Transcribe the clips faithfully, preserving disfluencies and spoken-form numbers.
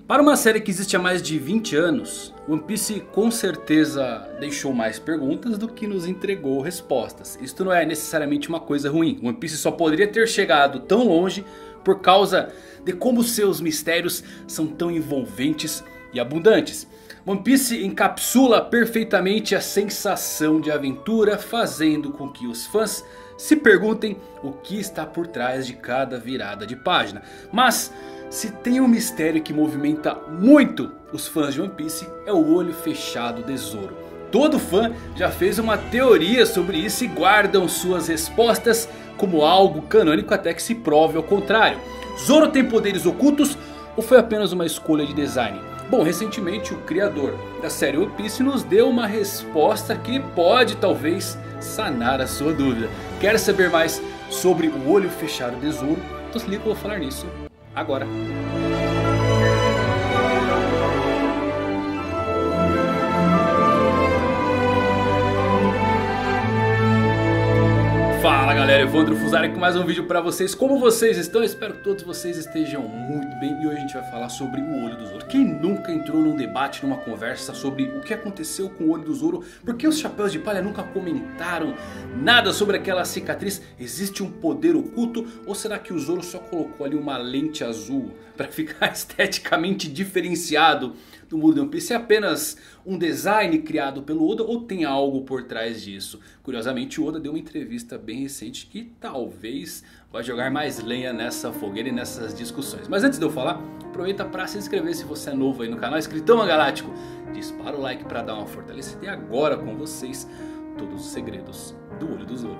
Para uma série que existe há mais de vinte anos, One Piece com certeza deixou mais perguntas do que nos entregou respostas. Isto não é necessariamente uma coisa ruim. One Piece só poderia ter chegado tão longe por causa de como seus mistérios são tão envolventes e abundantes. One Piece encapsula perfeitamente a sensação de aventura, fazendo com que os fãs se perguntem o que está por trás de cada virada de página. Mas se tem um mistério que movimenta muito os fãs de One Piece, é o olho fechado de Zoro. Todo fã já fez uma teoria sobre isso e guardam suas respostas como algo canônico até que se prove ao contrário. Zoro tem poderes ocultos ou foi apenas uma escolha de design? Bom, recentemente o criador da série One Piece nos deu uma resposta que pode talvez sanar a sua dúvida. Quer saber mais sobre o olho fechado de Zoro? Então se liga que eu vou falar nisso agora. Fala galera, Evandro Fusari com mais um vídeo pra vocês. Como vocês estão? Espero que todos vocês estejam muito bem. E hoje a gente vai falar sobre o olho do Zoro. Quem nunca entrou num debate, numa conversa sobre o que aconteceu com o olho do Zoro? Por que os chapéus de palha nunca comentaram nada sobre aquela cicatriz? Existe um poder oculto? Ou será que o Zoro só colocou ali uma lente azul pra ficar esteticamente diferenciado do mundo de One Piece? É apenas um design criado pelo Oda ou tem algo por trás disso? Curiosamente o Oda deu uma entrevista bem recente que talvez vai jogar mais lenha nessa fogueira e nessas discussões. Mas antes de eu falar, aproveita para se inscrever se você é novo aí no canal, Escritão Galáctico. Dispara o like para dar uma fortalecida. E agora com vocês todos os segredos do olho do Zoro.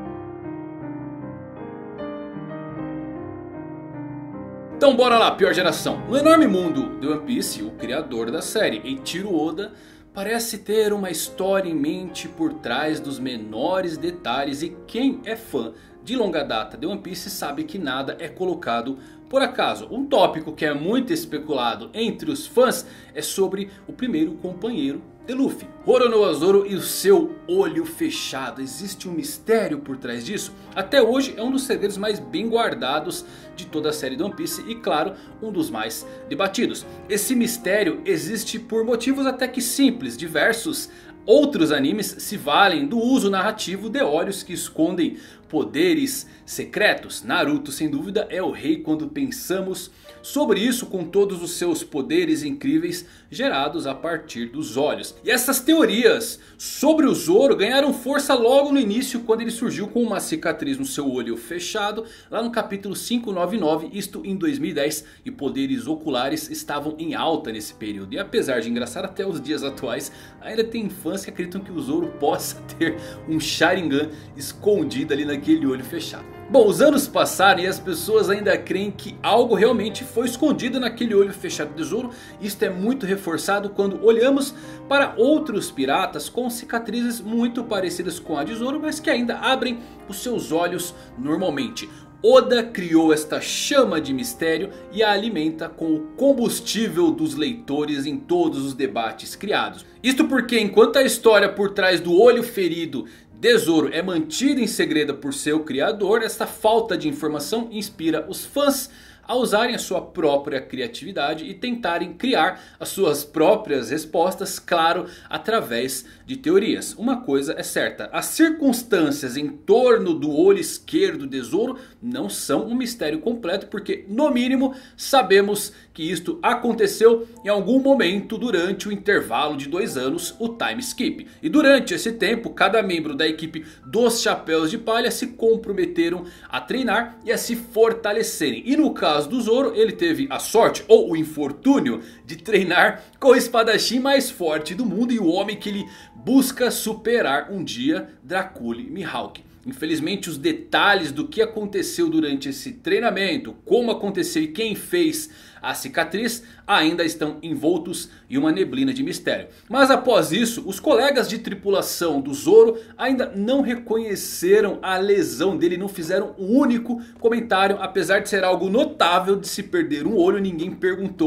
Então bora lá, pior geração. No enorme mundo de One Piece, o criador da série, Eiichiro Oda, parece ter uma história em mente por trás dos menores detalhes. E quem é fã de longa data de One Piece sabe que nada é colocado por acaso. Um tópico que é muito especulado entre os fãs é sobre o primeiro companheiro de Luffy, Roronoa Zoro, e o seu olho fechado. Existe um mistério por trás disso? Até hoje é um dos segredos mais bem guardados de toda a série de One Piece e claro, um dos mais debatidos. Esse mistério existe por motivos até que simples. Diversos outros animes se valem do uso narrativo de olhos que escondem poderes secretos. Naruto sem dúvida é o rei quando pensamos sobre isso, com todos os seus poderes incríveis gerados a partir dos olhos. E essas teorias sobre o Zoro ganharam força logo no início, quando ele surgiu com uma cicatriz no seu olho fechado, lá no capítulo quinhentos e noventa e nove, isto em dois mil e dez. E poderes oculares estavam em alta nesse período. E apesar de engraçar até os dias atuais, ainda tem fãs que acreditam que o Zoro possa ter um Sharingan escondido ali naquele olho fechado. Bom, os anos passaram e as pessoas ainda creem que algo realmente foi escondido naquele olho fechado de Zoro. Isto é muito reforçado quando olhamos para outros piratas com cicatrizes muito parecidas com a de Zoro, mas que ainda abrem os seus olhos normalmente. Oda criou esta chama de mistério e a alimenta com o combustível dos leitores em todos os debates criados. Isto porque enquanto a história por trás do olho ferido de Zoro é mantida em segredo por seu criador, esta falta de informação inspira os fãs a usarem a sua própria criatividade e tentarem criar as suas próprias respostas, claro, através de teorias. Uma coisa é certa, as circunstâncias em torno do olho esquerdo de Zoro não são um mistério completo, porque no mínimo sabemos que isto aconteceu em algum momento durante o intervalo de dois anos, o time skip. E durante esse tempo, cada membro da equipe dos Chapéus de Palha se comprometeram a treinar e a se fortalecerem. E no caso do Zoro, ele teve a sorte ou o infortúnio de treinar com o espadachim mais forte do mundo e o homem que ele busca superar um dia, Dracule Mihawk. Infelizmente os detalhes do que aconteceu durante esse treinamento, como aconteceu e quem fez a cicatriz ainda estão envoltos em uma neblina de mistério. Mas após isso, os colegas de tripulação do Zoro ainda não reconheceram a lesão dele, não fizeram um único comentário. Apesar de ser algo notável de se perder um olho, ninguém perguntou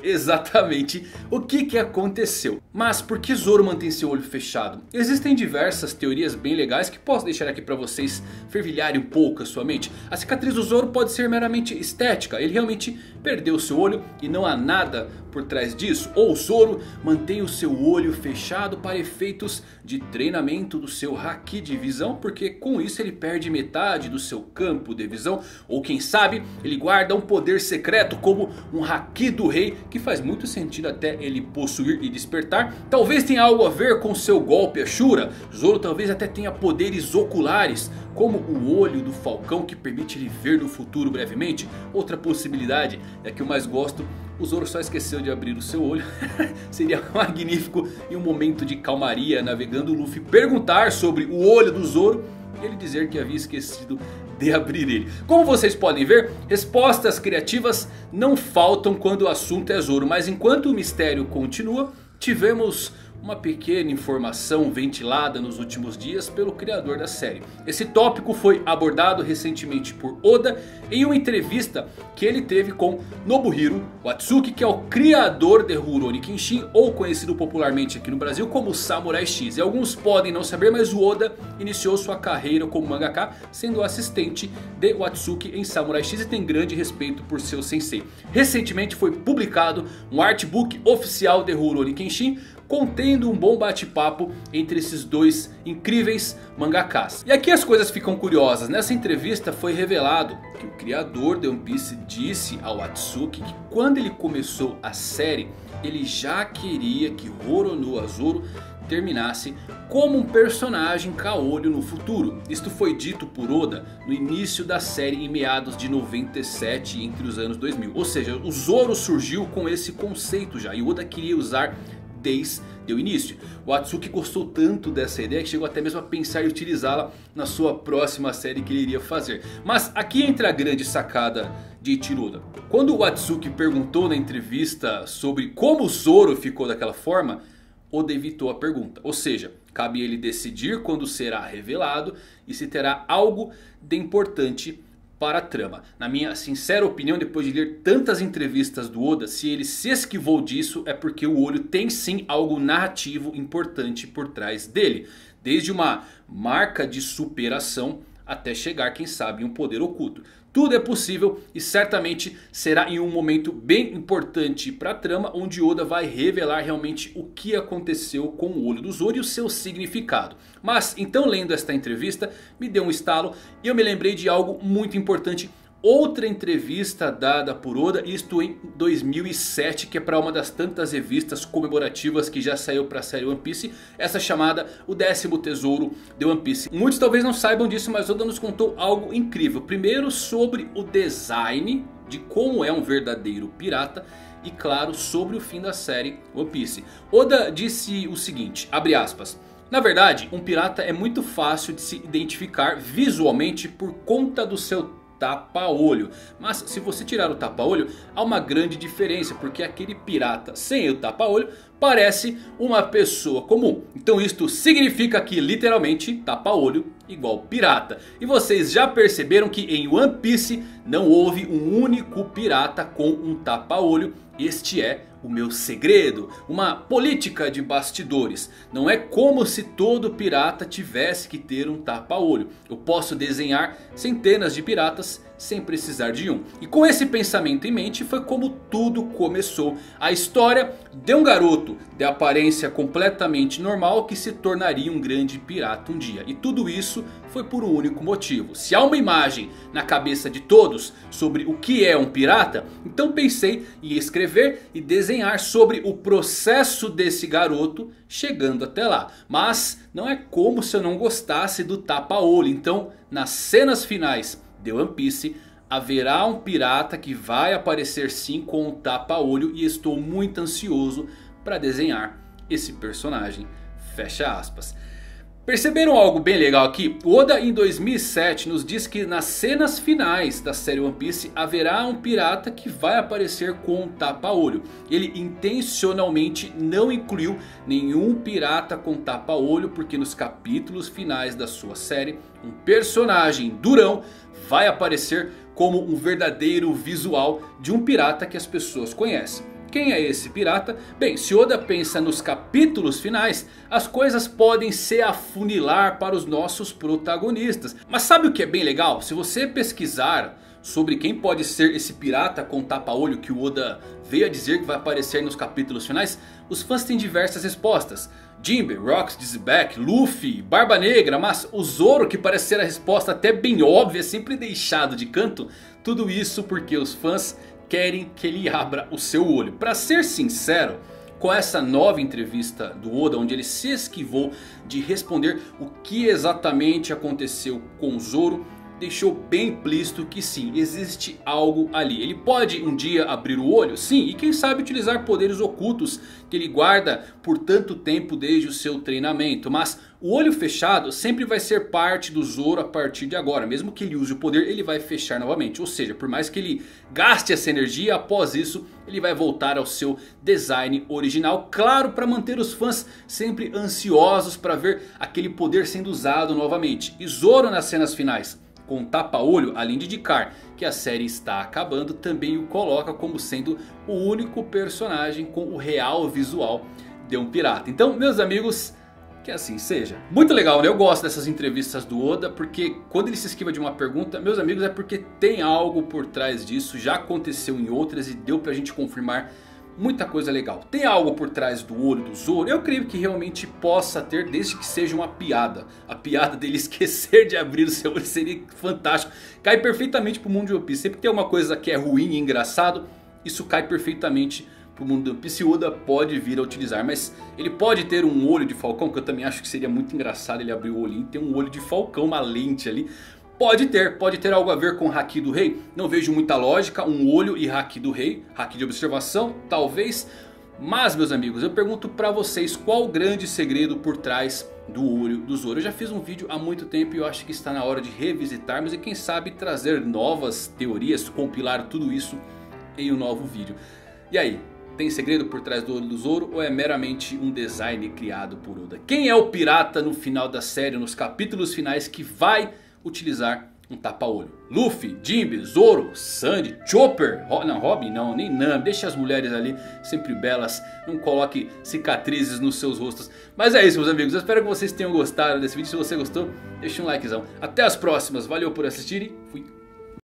exatamente o que que aconteceu. Mas por que Zoro mantém seu olho fechado? Existem diversas teorias bem legais que posso deixar aqui para vocês fervilharem um pouco a sua mente. A cicatriz do Zoro pode ser meramente estética. Ele realmente perdeu seu olho e não há nada por trás disso. Ou Zoro mantém o seu olho fechado para efeitos de treinamento do seu haki de visão, porque com isso ele perde metade do seu campo de visão. Ou quem sabe ele guarda um poder secreto como um haki do rei, que faz muito sentido até ele possuir e despertar. Talvez tenha algo a ver com seu golpe Ashura. Zoro talvez até tenha poderes oculares, como o olho do falcão que permite ele ver no futuro brevemente. Outra possibilidade, é que eu mais gosto, o Zoro só esqueceu de abrir o seu olho. Seria magnífico em um momento de calmaria, navegando, o Luffy perguntar sobre o olho do Zoro e ele dizer que havia esquecido de abrir ele. Como vocês podem ver, respostas criativas não faltam quando o assunto é Zoro. Mas enquanto o mistério continua, tivemos uma pequena informação ventilada nos últimos dias pelo criador da série. Esse tópico foi abordado recentemente por Oda em uma entrevista que ele teve com Nobuhiro Watsuki, que é o criador de Rurouni Kenshin, ou conhecido popularmente aqui no Brasil como Samurai X. E alguns podem não saber, mas o Oda iniciou sua carreira como mangaka sendo assistente de Watsuki em Samurai X e tem grande respeito por seu sensei. Recentemente foi publicado um artbook oficial de Rurouni Kenshin, contendo um bom bate-papo entre esses dois incríveis mangakas. E aqui as coisas ficam curiosas. Nessa entrevista foi revelado que o criador de One Piece disse ao Watsuki que quando ele começou a série, ele já queria que Roronoa Zoro terminasse como um personagem caolho no futuro. Isto foi dito por Oda no início da série em meados de noventa e sete, entre os anos dois mil. Ou seja, o Zoro surgiu com esse conceito já, e Oda queria usar desde o início. O Watsuki gostou tanto dessa ideia que chegou até mesmo a pensar em utilizá-la na sua próxima série que ele iria fazer. Mas aqui entra a grande sacada de Eiichiro Oda. Quando o Watsuki perguntou na entrevista sobre como o Zoro ficou daquela forma, Oda evitou a pergunta. Ou seja, cabe ele decidir quando será revelado e se terá algo de importante para a trama. Na minha sincera opinião, depois de ler tantas entrevistas do Oda, se ele se esquivou disso é porque o olho tem sim algo narrativo importante por trás dele. Desde uma marca de superação até chegar, quem sabe, em um poder oculto. Tudo é possível e certamente será em um momento bem importante para a trama, onde Oda vai revelar realmente o que aconteceu com o olho do Zoro e o seu significado. Mas então, lendo esta entrevista, me deu um estalo e eu me lembrei de algo muito importante. Outra entrevista dada por Oda, isto em dois mil e sete, que é para uma das tantas revistas comemorativas que já saiu para a série One Piece. Essa chamada O Décimo Tesouro de One Piece. Muitos talvez não saibam disso, mas Oda nos contou algo incrível. Primeiro sobre o design de como é um verdadeiro pirata. E claro, sobre o fim da série One Piece. Oda disse o seguinte, abre aspas: na verdade, um pirata é muito fácil de se identificar visualmente por conta do seu tapa-olho. Mas se você tirar o tapa-olho, há uma grande diferença, porque aquele pirata sem o tapa-olho parece uma pessoa comum. Então isto significa que literalmente tapa-olho igual pirata. E vocês já perceberam que em One Piece não houve um único pirata com um tapa-olho. Este é o meu segredo, uma política de bastidores. Não é como se todo pirata tivesse que ter um tapa-olho. Eu posso desenhar centenas de piratas sem precisar de um. E com esse pensamento em mente foi como tudo começou. A história de um garoto de aparência completamente normal que se tornaria um grande pirata um dia. E tudo isso foi por um único motivo. Se há uma imagem na cabeça de todos sobre o que é um pirata, então pensei em escrever e desenhar sobre o processo desse garoto chegando até lá. Mas não é como se eu não gostasse do tapa-olho. Então nas cenas finais de One Piece haverá um pirata que vai aparecer sim com um tapa-olho. E estou muito ansioso para desenhar esse personagem. Fecha aspas. Perceberam algo bem legal aqui? O Oda em dois mil e sete nos diz que nas cenas finais da série One Piece haverá um pirata que vai aparecer com um tapa-olho. Ele intencionalmente não incluiu nenhum pirata com tapa-olho, porque nos capítulos finais da sua série um personagem durão vai aparecer como um verdadeiro visual de um pirata que as pessoas conhecem. Quem é esse pirata? Bem, se Oda pensa nos capítulos finais, as coisas podem se afunilar para os nossos protagonistas. Mas sabe o que é bem legal? Se você pesquisar sobre quem pode ser esse pirata com tapa-olho que o Oda veio a dizer que vai aparecer nos capítulos finais, os fãs têm diversas respostas. Jinbe, Rocks, Dizback, Luffy, Barba Negra, mas o Zoro, que parece ser a resposta até bem óbvia, sempre deixado de canto. Tudo isso porque os fãs querem que ele abra o seu olho. Pra ser sincero, com essa nova entrevista do Oda, onde ele se esquivou de responder o que exatamente aconteceu com o Zoro, deixou bem implícito que sim, existe algo ali. Ele pode um dia abrir o olho? Sim, e quem sabe utilizar poderes ocultos que ele guarda por tanto tempo desde o seu treinamento. Mas o olho fechado sempre vai ser parte do Zoro a partir de agora. Mesmo que ele use o poder, ele vai fechar novamente. Ou seja, por mais que ele gaste essa energia, após isso ele vai voltar ao seu design original. Claro, para manter os fãs sempre ansiosos para ver aquele poder sendo usado novamente. E Zoro nas cenas finais, com tapa-olho, além de indicar que a série está acabando, também o coloca como sendo o único personagem com o real visual de um pirata. Então, meus amigos, que assim seja. Muito legal, né? Eu gosto dessas entrevistas do Oda, porque quando ele se esquiva de uma pergunta, meus amigos, é porque tem algo por trás disso. Já aconteceu em outras e deu pra gente confirmar muita coisa legal. Tem algo por trás do olho do Zoro? Eu creio que realmente possa ter, desde que seja uma piada. A piada dele esquecer de abrir o seu olho seria fantástico. Cai perfeitamente pro mundo de One Piece. Sempre que tem uma coisa que é ruim e engraçado, isso cai perfeitamente pro mundo de One Piece. Oda pode vir a utilizar, mas ele pode ter um olho de falcão, que eu também acho que seria muito engraçado ele abrir o olhinho e ter um olho de falcão, uma lente ali. Pode ter, pode ter algo a ver com o Haki do Rei. Não vejo muita lógica, um olho e Haki do Rei. Haki de observação, talvez. Mas, meus amigos, eu pergunto pra vocês qual o grande segredo por trás do olho do Zoro. Eu já fiz um vídeo há muito tempo e eu acho que está na hora de revisitarmos. E quem sabe trazer novas teorias, compilar tudo isso em um novo vídeo. E aí? Tem segredo por trás do olho do Zoro ou é meramente um design criado por Oda? Quem é o pirata no final da série, nos capítulos finais, que vai utilizar um tapa-olho? Luffy, Jinbe, Zoro, Sandy, Chopper, Ro não, Robin não, nem Nami. Deixa as mulheres ali sempre belas, não coloque cicatrizes nos seus rostos. Mas é isso, meus amigos, eu espero que vocês tenham gostado desse vídeo. Se você gostou, deixa um likezão. Até as próximas, valeu por assistirem, fui.